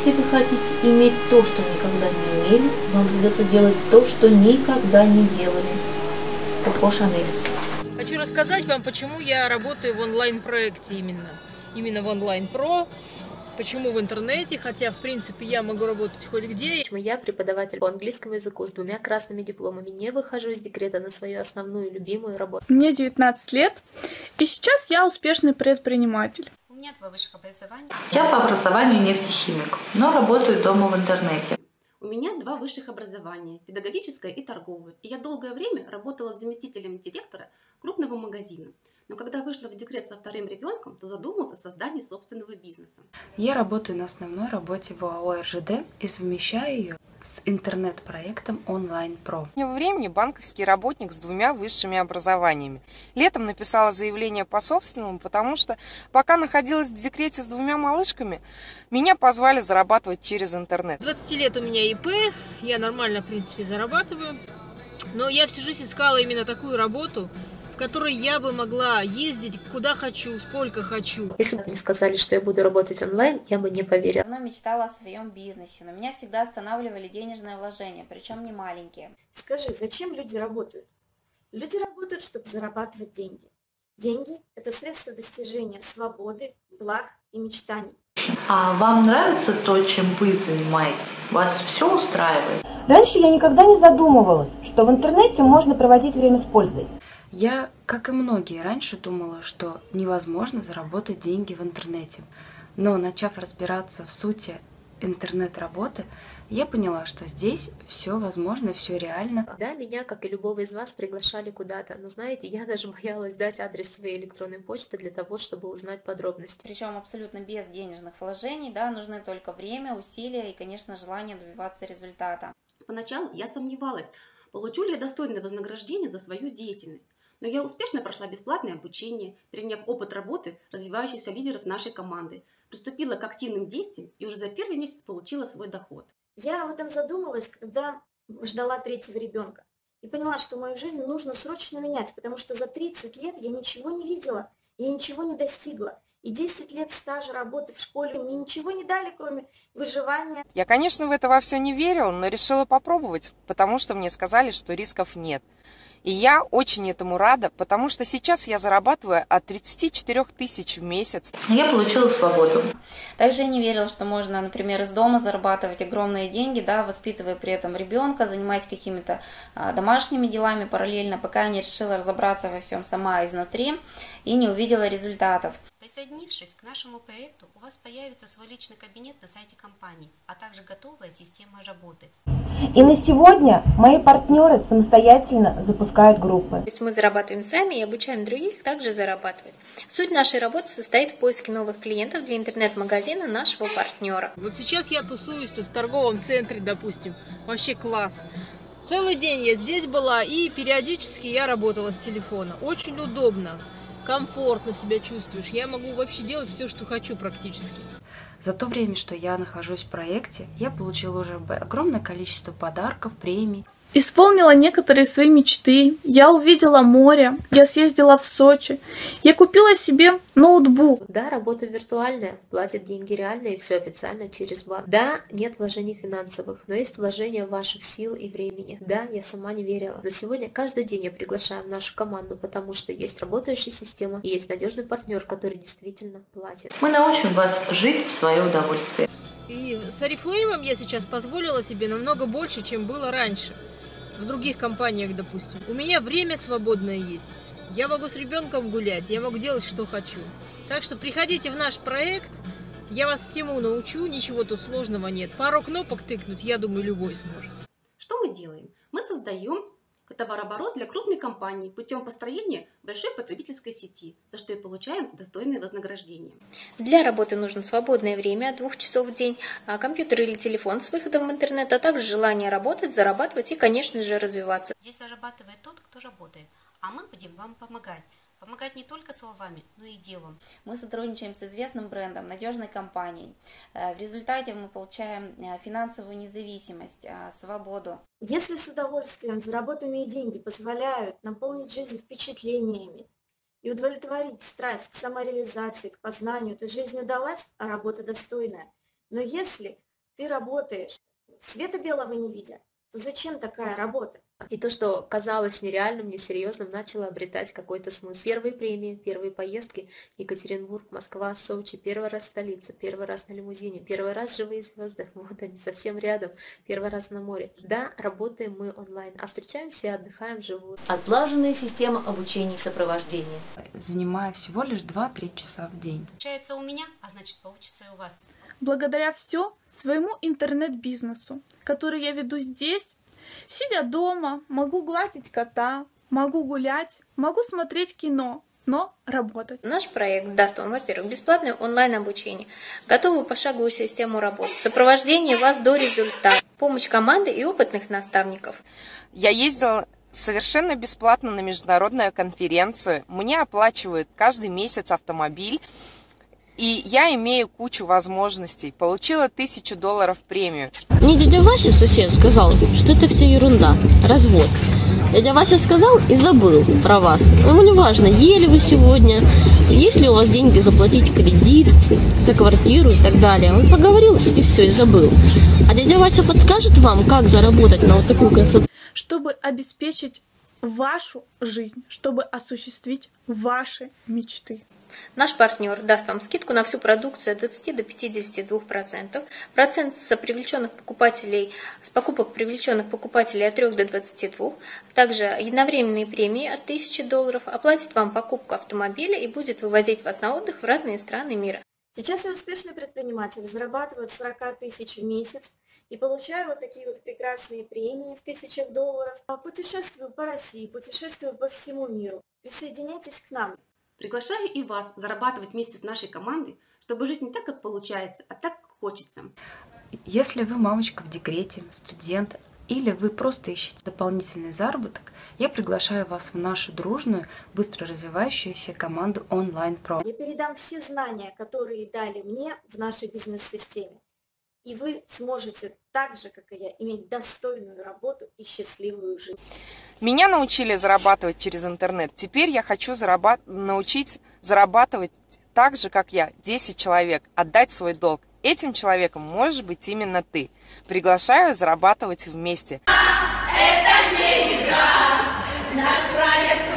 Если вы хотите иметь то, что никогда не имели, вам придется делать то, что никогда не делали. Коко Шанель. Хочу рассказать вам, почему я работаю в онлайн-проекте именно в онлайн-про. Почему в интернете, хотя, в принципе, я могу работать хоть где. Почему я, преподаватель по английскому языку с 2 красными дипломами, не выхожу из декрета на свою основную любимую работу. Мне 19 лет, и сейчас я успешный предприниматель. У меня 2 высших образования. Я по образованию нефтехимик, но работаю дома в интернете. У меня 2 высших образования, педагогическое и торговое. И я долгое время работала заместителем директора крупного магазина. Но когда вышла в декрет со 2-м ребенком, то задумалась о создании собственного бизнеса. Я работаю на основной работе в ОАО РЖД и совмещаю ее с интернет-проектом онлайн-про. Во времени банковский работник с 2 высшими образованиями. Летом написала заявление по собственному, потому что пока находилась в декрете с 2 малышками, меня позвали зарабатывать через интернет. 20 лет у меня ИП, я нормально, в принципе, зарабатываю. Но я всю жизнь искала именно такую работу, в которой я бы могла ездить куда хочу, сколько хочу. Если бы мне сказали, что я буду работать онлайн, я бы не поверила. Я давно мечтала о своем бизнесе, но меня всегда останавливали денежные вложения, причем не маленькие. Скажи, зачем люди работают? Люди работают, чтобы зарабатывать деньги. Деньги – это средство достижения свободы, благ и мечтаний. А вам нравится то, чем вы занимаетесь? Вас все устраивает? Раньше я никогда не задумывалась, что в интернете можно проводить время с пользой. Я, как и многие, раньше думала, что невозможно заработать деньги в интернете. Но, начав разбираться в сути интернет-работы, я поняла, что здесь все возможно, все реально. Да, меня, как и любого из вас, приглашали куда-то. Но знаете, я даже боялась дать адрес своей электронной почты для того, чтобы узнать подробности. Причем абсолютно без денежных вложений, да, нужны только время, усилия и, конечно, желание добиваться результата. Поначалу я сомневалась, получу ли я достойное вознаграждение за свою деятельность. Но я успешно прошла бесплатное обучение, переняв опыт работы развивающихся лидеров нашей команды, приступила к активным действиям и уже за 1-й месяц получила свой доход. Я об этом задумалась, когда ждала 3-го ребенка. И поняла, что мою жизнь нужно срочно менять, потому что за 30 лет я ничего не видела, я ничего не достигла. И 10 лет стажа работы в школе мне ничего не дали, кроме выживания. Я, конечно, в это во все не верила, но решила попробовать, потому что мне сказали, что рисков нет. И я очень этому рада, потому что сейчас я зарабатываю от 34 тысяч в месяц. Я получила свободу. Также я не верила, что можно, например, из дома зарабатывать огромные деньги, да, воспитывая при этом ребенка, занимаясь какими-то домашними делами параллельно, пока я не решила разобраться во всем сама изнутри и не увидела результатов. Присоединившись к нашему проекту, у вас появится свой личный кабинет на сайте компании, а также готовая система работы. И на сегодня мои партнеры самостоятельно запускают группы. То есть мы зарабатываем сами и обучаем других также зарабатывать. Суть нашей работы состоит в поиске новых клиентов для интернет-магазина нашего партнера. Вот сейчас я тусуюсь тут в торговом центре, допустим. Вообще класс. Целый день я здесь была и периодически я работала с телефона. Очень удобно. Комфортно себя чувствуешь. Я могу вообще делать все, что хочу практически. За то время, что я нахожусь в проекте, я получила уже огромное количество подарков, премий. Исполнила некоторые свои мечты, я увидела море, я съездила в Сочи, я купила себе ноутбук. Да, работа виртуальная, платят деньги реальные, и все официально через банк. Да, нет вложений финансовых, но есть вложения ваших сил и времени. Да, я сама не верила, но сегодня каждый день я приглашаю в нашу команду, потому что есть работающая система и есть надежный партнер, который действительно платит. Мы научим вас жить в свое удовольствие. И с Oriflame я сейчас позволила себе намного больше, чем было раньше. В других компаниях, допустим. У меня время свободное есть. Я могу с ребенком гулять, я могу делать, что хочу. Так что приходите в наш проект, я вас всему научу, ничего тут сложного нет. Пару кнопок тыкнуть, я думаю, любой сможет. Что мы делаем? Мы создаем товарооборот для крупной компании путем построения большой потребительской сети, за что и получаем достойное вознаграждение. Для работы нужно свободное время от 2 часов в день, компьютер или телефон с выходом в интернет, а также желание работать, зарабатывать и, конечно же, развиваться. Здесь зарабатывает тот, кто работает, а мы будем вам помогать. Помогать не только словами, но и делом. Мы сотрудничаем с известным брендом, надежной компанией. В результате мы получаем финансовую независимость, свободу. Если с удовольствием заработанные деньги позволяют наполнить жизнь впечатлениями и удовлетворить страсть к самореализации, к познанию, то жизнь удалась, а работа достойная. Но если ты работаешь, света белого не видя, то зачем такая работа? И то, что казалось нереальным, несерьезным, начало обретать какой-то смысл. Первые премии, первые поездки, Екатеринбург, Москва, Сочи, первый раз столица, первый раз на лимузине, первый раз живые звезды, вот они совсем рядом, первый раз на море. Да, работаем мы онлайн, а встречаемся и отдыхаем вживую. Отлаженная система обучения и сопровождения. Занимая всего лишь 2-3 часа в день. Получается у меня, а значит получится и у вас. Благодаря все своему интернет-бизнесу, который я веду здесь, сидя дома, могу гладить кота, могу гулять, могу смотреть кино, но работать. Наш проект даст вам, во-первых, бесплатное онлайн-обучение, готовую пошаговую систему работы, сопровождение вас до результата, помощь команды и опытных наставников. Я ездила совершенно бесплатно на международную конференцию. Мне оплачивают каждый месяц автомобиль. И я имею кучу возможностей. Получила $1000 премию. Мне дядя Вася, сосед, сказал, что это все ерунда, развод. Дядя Вася сказал и забыл про вас. Ему не важно, ели вы сегодня, есть ли у вас деньги заплатить кредит, за квартиру и так далее. Он поговорил и все, и забыл. А дядя Вася подскажет вам, как заработать на вот такую красоту. Чтобы обеспечить вашу жизнь, чтобы осуществить ваши мечты. Наш партнер даст вам скидку на всю продукцию от 20 до 52%, процент с покупок привлеченных покупателей от 3 до 22%, также единовременные премии от $1000, оплатит вам покупку автомобиля и будет вывозить вас на отдых в разные страны мира. Сейчас я успешный предприниматель, зарабатываю 40 тысяч в месяц и получаю вот такие вот прекрасные премии в $1000. Путешествую по России, путешествую по всему миру. Присоединяйтесь к нам. Приглашаю и вас зарабатывать вместе с нашей командой, чтобы жить не так, как получается, а так, как хочется. Если вы мамочка в декрете, студент, или вы просто ищете дополнительный заработок, я приглашаю вас в нашу дружную, быстро развивающуюся команду Online Pro. Я передам все знания, которые дали мне в нашей бизнес-системе. И вы сможете так же, как и я, иметь достойную работу и счастливую жизнь. Меня научили зарабатывать через интернет. Теперь я хочу научить зарабатывать так же, как я, 10 человек, отдать свой долг. Этим человеком может быть именно ты. Приглашаю зарабатывать вместе. Это не игра, наш проект